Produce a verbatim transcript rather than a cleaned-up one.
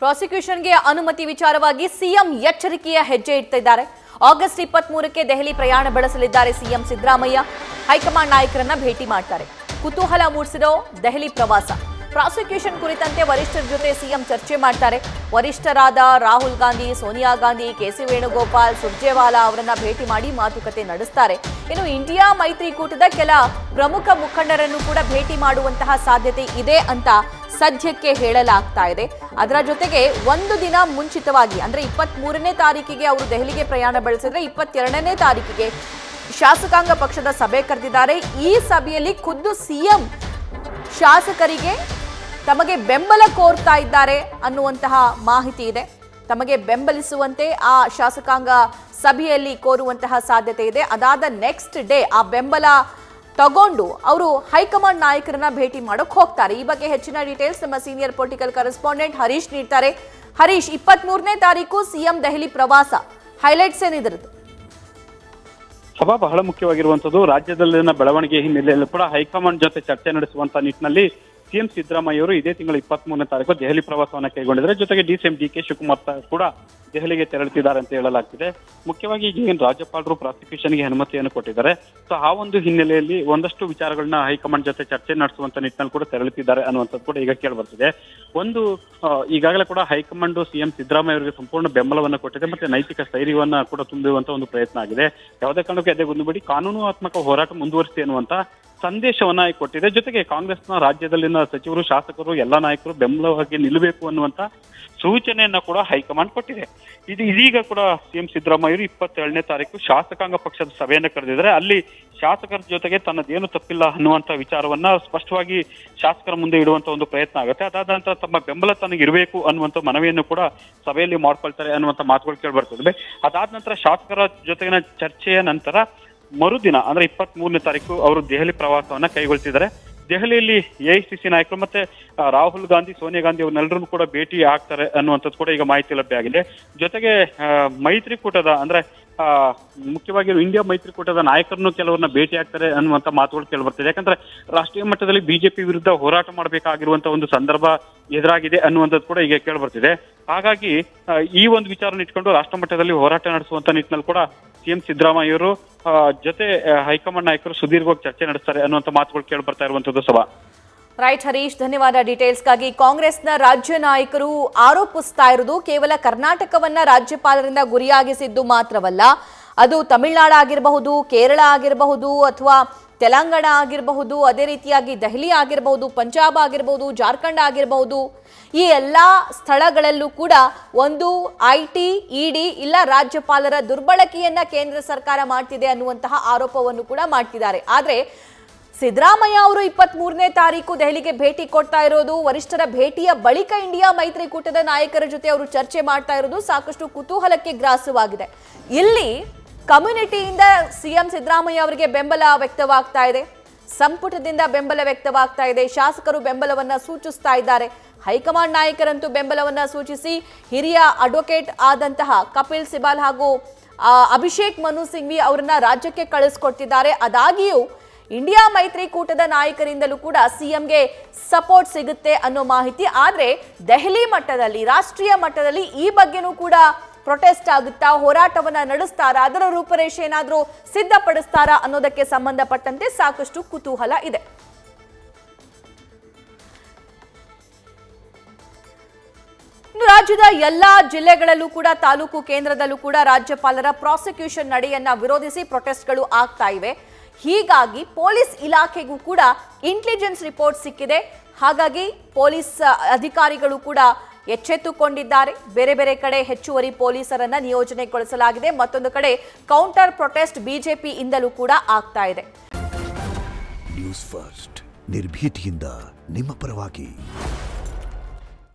ಪ್ರಾಸಿಕ್ಯೂಷನ್ಗೆ ಅನುಮತಿ ವಿಚಾರವಾಗಿ ಸಿಎಂ ಎಚ್ಚರಿಕೆಯ ಹೆಜ್ಜೆ ಇಟ್ಟಿದ್ದಾರೆ. ಆಗಸ್ಟ್ ಇಪ್ಪತ್ಮೂರಕ್ಕೆ ದೆಹಲಿ ಪ್ರಯಾಣ ಬೆಳೆಸಲಿದ್ದಾರೆ ಸಿಎಂ ಸಿದ್ದರಾಮಯ್ಯ. ಹೈಕಮಾಂಡ್ ನಾಯಕರನ್ನ ಭೇಟಿ ಮಾಡ್ತಾರೆ. ಕುತೂಹಲ ಮೂಡಿಸಿರೋ ದೆಹಲಿ ಪ್ರವಾಸ. ಪ್ರಾಸಿಕ್ಯೂಷನ್ ಕುರಿತಂತೆ ವರಿಷ್ಠರ ಜೊತೆ ಸಿಎಂ ಚರ್ಚೆ ಮಾಡ್ತಾರೆ. ವರಿಷ್ಠರಾದ ರಾಹುಲ್ ಗಾಂಧಿ, ಸೋನಿಯಾ ಗಾಂಧಿ, ಕೆಸಿ ವೇಣುಗೋಪಾಲ್, ಸುರ್ಜೇವಾಲಾ ಅವರನ್ನ ಭೇಟಿ ಮಾಡಿ ಮಾತುಕತೆ ನಡೆಸ್ತಾರೆ. ಇನ್ನು ಇಂಡಿಯಾ ಮೈತ್ರಿಕೂಟದ ಕೆಲ ಪ್ರಮುಖ ಮುಖಂಡರನ್ನು ಕೂಡ ಭೇಟಿ ಮಾಡುವಂತಹ ಸಾಧ್ಯತೆ ಇದೆ ಅಂತ ಸದ್ಯಕ್ಕೆ ಹೇಳಲಾಗ್ತಾ ಇದೆ. ಅದರ ಜೊತೆಗೆ ಒಂದು ದಿನ ಮುಂಚಿತವಾಗಿ ಅಂದ್ರೆ ಇಪ್ಪತ್ತ್ ಮೂರನೇ ತಾರೀಕಿಗೆ ಅವರು ದೆಹಲಿಗೆ ಪ್ರಯಾಣ ಬೆಳೆಸಿದ್ರೆ ಇಪ್ಪತ್ತೆರಡನೇ ತಾರೀಕಿಗೆ ಶಾಸಕಾಂಗ ಪಕ್ಷದ ಸಭೆ ಕರೆದಿದ್ದಾರೆ. ಈ ಸಭೆಯಲ್ಲಿ ಖುದ್ದು ಸಿಎಂ ಶಾಸಕರಿಗೆ ತಮಗೆ ಬೆಂಬಲ ಕೋರ್ತಾ ಇದ್ದಾರೆ ಅನ್ನುವಂತಹ ಮಾಹಿತಿ ಇದೆ. ತಮಗೆ ಬೆಂಬಲಿಸುವಂತೆ ಆ ಶಾಸಕಾಂಗ ಸಭೆಯಲ್ಲಿ ಕೋರುವಂತಹ ಸಾಧ್ಯತೆ ಇದೆ. ಅದಾದ ನೆಕ್ಸ್ಟ್ ಡೇ ಆ ಬೆಂಬಲ ತಗೊಂಡು ಅವರು ಹೈಕಮಾಂಡ್ ನಾಯಕರನ್ನ ಭೇಟಿ ಮಾಡೋಕೆ ಹೋಗ್ತಾರೆ. ಈ ಬಗ್ಗೆ ಹೆಚ್ಚಿನ ಡೀಟೇಲ್ಸ್ ನಮ್ಮ ಸೀನಿಯರ್ ಪೊಲಿಟಿಕಲ್ ಕರೆಸ್ಪಾಂಡೆಂಟ್ ಹರೀಶ್ ನೀಡ್ತಾರೆ. ಹರೀಶ್, ಇಪ್ಪತ್ತ್ ಮೂರನೇ ತಾರೀಕು ಸಿಎಂ ದೆಹಲಿ ಪ್ರವಾಸ, ಹೈಲೈಟ್ಸ್ ಏನಿದ್ರದ್ದು? ಸಭಾ ಬಹಳ ಮುಖ್ಯವಾಗಿರುವಂತದ್ದು. ರಾಜ್ಯದಲ್ಲಿನ ಬೆಳವಣಿಗೆ ಹಿನ್ನೆಲೆಯಲ್ಲಿ ಕೂಡ ಹೈಕಮಾಂಡ್ ಜೊತೆ ಚರ್ಚೆ ನಡೆಸುವಂತ ನಿಟ್ಟಿನಲ್ಲಿ ಸಿಎಂ ಸಿದ್ದರಾಮಯ್ಯ ಅವರು ಇದೇ ತಿಂಗಳ ಇಪ್ಪತ್ತ್ ಮೂರನೇ ತಾರೀಕು ದೆಹಲಿ ಪ್ರವಾಸವನ್ನು ಕೈಗೊಂಡಿದ್ದಾರೆ. ಜೊತೆಗೆ ಡಿಸಿಎಂ ಡಿ ಕೆ ಶಿವಕುಮಾರ್ ಕೂಡ ದೆಹಲಿಗೆ ತೆರಳುತ್ತಿದ್ದಾರೆ ಅಂತ ಹೇಳಲಾಗ್ತಿದೆ. ಮುಖ್ಯವಾಗಿ ಈಗ ಏನು ರಾಜ್ಯಪಾಲರು ಪ್ರಾಸಿಕ್ಯೂಷನ್ಗೆ ಅನುಮತಿಯನ್ನು ಕೊಟ್ಟಿದ್ದಾರೆ, ಸೊ ಆ ಒಂದು ಹಿನ್ನೆಲೆಯಲ್ಲಿ ಒಂದಷ್ಟು ವಿಚಾರಗಳನ್ನ ಹೈಕಮಾಂಡ್ ಜೊತೆ ಚರ್ಚೆ ನಡೆಸುವಂತ ನಿಟ್ಟಿನಲ್ಲಿ ಕೂಡ ತೆರಳುತ್ತಿದ್ದಾರೆ ಅನ್ನುವಂಥದ್ದು ಕೂಡ ಈಗ ಕೇಳಿ ಬರ್ತಿದೆ. ಒಂದು ಈಗಾಗಲೇ ಕೂಡ ಹೈಕಮಾಂಡ್ ಸಿಎಂ ಸಿದ್ದರಾಮಯ್ಯ ಅವರಿಗೆ ಸಂಪೂರ್ಣ ಬೆಂಬಲವನ್ನು ಕೊಟ್ಟಿದೆ, ಮತ್ತೆ ನೈತಿಕ ಸ್ಥೈರ್ಯವನ್ನ ಕೂಡ ತುಂಬುವಂತ ಒಂದು ಪ್ರಯತ್ನ ಆಗಿದೆ. ಯಾವುದೇ ಕಾರಣಕ್ಕೂ ಎದೆ ಗುಂದುಬಿಡಿ ಕಾನೂನಾತ್ಮಕ ಹೋರಾಟ ಮುಂದುವರಿಸಿ ಅನ್ನುವಂತ ಸಂದೇಶವನ್ನ ಕೊಟ್ಟಿದೆ. ಜೊತೆಗೆ ಕಾಂಗ್ರೆಸ್ನ ರಾಜ್ಯದಲ್ಲಿನ ಸಚಿವರು, ಶಾಸಕರು, ಎಲ್ಲಾ ನಾಯಕರು ಬೆಂಬಲವಾಗಿ ನಿಲ್ಲಬೇಕು ಅನ್ನುವಂತ ಸೂಚನೆಯನ್ನ ಕೂಡ ಹೈಕಮಾಂಡ್ ಕೊಟ್ಟಿದೆ. ಇದು ಇದೀಗ ಕೂಡ ಸಿಎಂ ಸಿದ್ದರಾಮಯ್ಯರು ಇಪ್ಪತ್ತೇಳನೇ ತಾರೀಕು ಶಾಸಕಾಂಗ ಪಕ್ಷದ ಸಭೆಯನ್ನ ಕರೆದಿದ್ದಾರೆ. ಅಲ್ಲಿ ಶಾಸಕರ ಜೊತೆಗೆ ತನ್ನದೇನು ತಪ್ಪಿಲ್ಲ ಅನ್ನುವಂತ ವಿಚಾರವನ್ನ ಸ್ಪಷ್ಟವಾಗಿ ಶಾಸಕರ ಮುಂದೆ ಇಡುವಂತ ಒಂದು ಪ್ರಯತ್ನ ಆಗುತ್ತೆ. ಅದಾದ ನಂತರ ತಮ್ಮ ಬೆಂಬಲ ತನಗೆ ಇರಬೇಕು ಅನ್ನುವಂತ ಮನವಿಯನ್ನು ಕೂಡ ಸಭೆಯಲ್ಲಿ ಮಾಡ್ಕೊಳ್ತಾರೆ ಅನ್ನುವಂತ ಮಾತುಗಳು ಕೇಳಿ ಬರ್ತದೆ. ಅದಾದ ನಂತರ ಶಾಸಕರ ಜೊತೆಗಿನ ಚರ್ಚೆಯ ನಂತರ ಮರುದಿನ ಅಂದ್ರೆ ಇಪ್ಪತ್ತ್ ಮೂರನೇ ತಾರೀಕು ಅವರು ದೆಹಲಿ ಪ್ರವಾಸವನ್ನ ಕೈಗೊಳ್ತಿದ್ದಾರೆ. ದೆಹಲಿಯಲ್ಲಿ ಎಐಸಿಸಿ ನಾಯಕರು ಮತ್ತೆ ರಾಹುಲ್ ಗಾಂಧಿ, ಸೋನಿಯಾ ಗಾಂಧಿ ಅವನ್ನೆಲ್ಲರೂ ಕೂಡ ಭೇಟಿ ಆಗ್ತಾರೆ ಅನ್ನುವಂಥದ್ದು ಕೂಡ ಈಗ ಮಾಹಿತಿ ಲಭ್ಯ ಆಗಿದೆ. ಜೊತೆಗೆ ಮೈತ್ರಿಕೂಟದ ಅಂದ್ರೆ ಆ ಮುಖ್ಯವಾಗಿ ಇಂಡಿಯಾ ಮೈತ್ರಿಕೂಟದ ನಾಯಕರನ್ನು ಕೆಲವರನ್ನ ಭೇಟಿ ಆಗ್ತಾರೆ ಅನ್ನುವಂತ ಮಾತುಗಳು ಕೇಳಿ ಬರ್ತಿದೆ. ಯಾಕಂದ್ರೆ ರಾಷ್ಟ್ರೀಯ ಮಟ್ಟದಲ್ಲಿ ಬಿಜೆಪಿ ವಿರುದ್ಧ ಹೋರಾಟ ಮಾಡಬೇಕಾಗಿರುವಂತ ಒಂದು ಸಂದರ್ಭ ಎದುರಾಗಿದೆ ಅನ್ನುವಂಥದ್ದು ಕೂಡ ಈಗ ಕೇಳಿ ಬರ್ತಿದೆ. ಹಾಗಾಗಿ ಈ ಒಂದು ವಿಚಾರನ ಇಟ್ಕೊಂಡು ರಾಷ್ಟ್ರ ಮಟ್ಟದಲ್ಲಿ ಹೋರಾಟ ನಡೆಸುವಂತ ನಿಟ್ಟಿನಲ್ಲಿ ಕೂಡ ಸಿಎಂ ಸಿದ್ದರಾಮಯ್ಯವರು ಜೊತೆ ಹೈಕಮಾಂಡ್ ನಾಯಕರು ಸುದೀರ್ಘವಾಗಿ ಚರ್ಚೆ ನಡೆಸ್ತಾರೆ ಅನ್ನುವಂತ ಮಾತುಗಳು ಕೇಳಿ ಬರ್ತಾ ಇರುವಂತದ್ದು. ಸಭಾ ರೈಟ್ ಹರೀಶ್, ಧನ್ಯವಾದ ಡೀಟೇಲ್ಸ್ಗಾಗಿ. ಕಾಂಗ್ರೆಸ್ನ ರಾಜ್ಯ ನಾಯಕರು ಆರೋಪಿಸ್ತಾ ಇರುವುದು ಕೇವಲ ಕರ್ನಾಟಕವನ್ನ ರಾಜ್ಯಪಾಲರಿಂದ ಗುರಿಯಾಗಿಸಿದ್ದು ಮಾತ್ರವಲ್ಲ, ಅದು ತಮಿಳುನಾಡು ಆಗಿರಬಹುದು, ಕೇರಳ ಆಗಿರಬಹುದು, ಅಥವಾ ತೆಲಂಗಾಣ ಆಗಿರಬಹುದು, ಅದೇ ರೀತಿಯಾಗಿ ದೆಹಲಿ ಆಗಿರಬಹುದು, ಪಂಜಾಬ್ ಆಗಿರಬಹುದು, ಜಾರ್ಖಂಡ್ ಆಗಿರಬಹುದು, ಈ ಎಲ್ಲ ಸ್ಥಳಗಳಲ್ಲೂ ಕೂಡ ಒಂದು ಐ ಟಿ ಇಡಿ ಇಲ್ಲ ರಾಜ್ಯಪಾಲರ ದುರ್ಬಳಕೆಯನ್ನ ಕೇಂದ್ರ ಸರ್ಕಾರ ಮಾಡ್ತಿದೆ ಅನ್ನುವಂತಹ ಆರೋಪವನ್ನು ಕೂಡ ಮಾಡ್ತಿದ್ದಾರೆ. ಆದ್ರೆ ಸಿದ್ದರಾಮಯ್ಯ ಅವರು ಇಪ್ಪತ್ತ್ ಮೂರನೇ ತಾರೀಕು ದೆಹಲಿಗೆ ಭೇಟಿ ಕೊಡ್ತಾ ಇರೋದು, ವರಿಷ್ಠರ ಭೇಟಿಯ ಬಳಿಕ ಇಂಡಿಯಾ ಮೈತ್ರಿಕೂಟದ ನಾಯಕರ ಜೊತೆ ಅವರು ಚರ್ಚೆ ಮಾಡ್ತಾ ಇರೋದು ಸಾಕಷ್ಟು ಕುತೂಹಲಕ್ಕೆ ಗ್ರಾಸವಾಗಿದೆ. ಇಲ್ಲಿ ಕಮ್ಯುನಿಟಿಯಿಂದ ಸಿಎಂ ಸಿದ್ದರಾಮಯ್ಯ ಅವರಿಗೆ ಬೆಂಬಲ ವ್ಯಕ್ತವಾಗ್ತಾ ಇದೆ, ಸಂಪುಟದಿಂದ ಬೆಂಬಲ ವ್ಯಕ್ತವಾಗ್ತಾ ಇದೆ, ಶಾಸಕರು ಬೆಂಬಲವನ್ನ ಸೂಚಿಸ್ತಾ ಇದ್ದಾರೆ. ಹೈಕಮಾಂಡ್ ನಾಯಕರಂತೂ ಬೆಂಬಲವನ್ನ ಸೂಚಿಸಿ ಹಿರಿಯ ಅಡ್ವೊಕೇಟ್ ಆದಂತಹ ಕಪಿಲ್ ಸಿಬಾಲ್ ಹಾಗೂ ಅಭಿಷೇಕ್ ಮನು ಸಿಂಘ್ವಿ ಅವರನ್ನ ರಾಜ್ಯಕ್ಕೆ ಕಳಿಸ್ಕೊಡ್ತಿದ್ದಾರೆ. ಅದಾಗಿಯೂ ಇಂಡಿಯಾ ಮೈತ್ರಿಕೂಟದ ನಾಯಕರಿಂದಲೂ ಕೂಡ ಸಿಎಂಗೆ ಸಪೋರ್ಟ್ ಸಿಗುತ್ತೆ ಅನ್ನೋ ಮಾಹಿತಿ. ಆದ್ರೆ ದೆಹಲಿ ಮಟ್ಟದಲ್ಲಿ, ರಾಷ್ಟ್ರೀಯ ಮಟ್ಟದಲ್ಲಿ ಈ ಬಗ್ಗೆನೂ ಕೂಡ ಪ್ರೊಟೆಸ್ಟ್ ಆಗುತ್ತಾ, ಹೋರಾಟವನ್ನ ನಡೆಸ್ತಾರಾ, ಅದರ ರೂಪರೇಷೆ ಏನಾದ್ರೂ ಸಿದ್ಧಪಡಿಸ್ತಾರಾ ಅನ್ನೋದಕ್ಕೆ ಸಂಬಂಧಪಟ್ಟಂತೆ ಸಾಕಷ್ಟು ಕುತೂಹಲ ಇದೆ. ಇನ್ನು ರಾಜ್ಯದ ಎಲ್ಲಾ ಜಿಲ್ಲೆಗಳಲ್ಲೂ ಕೂಡ, ತಾಲೂಕು ಕೇಂದ್ರದಲ್ಲೂ ಕೂಡ ರಾಜ್ಯಪಾಲರ ಪ್ರಾಸಿಕ್ಯೂಷನ್ ನಡೆಯನ್ನ ವಿರೋಧಿಸಿ ಪ್ರೊಟೆಸ್ಟ್ಗಳು ಆಗ್ತಾ ಇವೆ. ಹೀಗಾಗಿ ಪೊಲೀಸ್ ಇಲಾಖೆಗೂ ಕೂಡ ಇಂಟೆಲಿಜೆನ್ಸ್ ರಿಪೋರ್ಟ್ ಸಿಕ್ಕಿದೆ. ಹಾಗಾಗಿ ಪೊಲೀಸ್ ಅಧಿಕಾರಿಗಳು ಕೂಡ ಎಚ್ಚೆತ್ತುಕೊಂಡಿದ್ದಾರೆ. ಬೇರೆ ಬೇರೆ ಕಡೆ ಹೆಚ್ಚುವರಿ ಪೊಲೀಸರನ್ನ ನಿಯೋಜನೆಗೊಳಿಸಲಾಗಿದೆ. ಮತ್ತೊಂದು ಕಡೆ ಕೌಂಟರ್ ಪ್ರೊಟೆಸ್ಟ್ ಬಿಜೆಪಿ ಇಂದಲೂ ಕೂಡ ಆಗ್ತಾ ಇದೆ. ನ್ಯೂಸ್ ಫಸ್ಟ್, ನಿರ್ಭೀತಿಯಿಂದ ನಿಮ್ಮ ಪರವಾಗಿ.